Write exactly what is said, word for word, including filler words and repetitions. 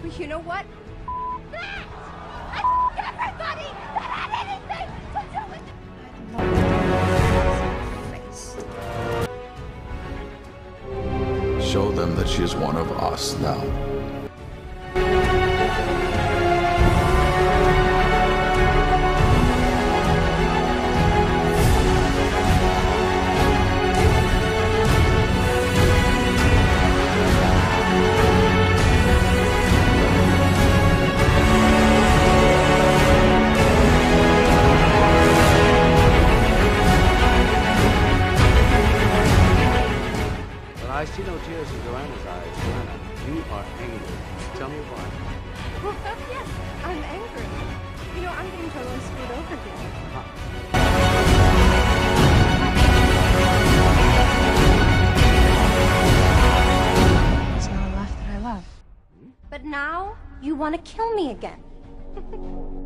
But you know what? That! I everybody that had anything to do with it! Show them that she is one of us now. I see no tears in Joanna's eyes. Joanna, you are angry. Tell me why. Well, yes, I'm angry. You know, I'm being totally screwed over here. There's no one left that I love. But now, you want to kill me again.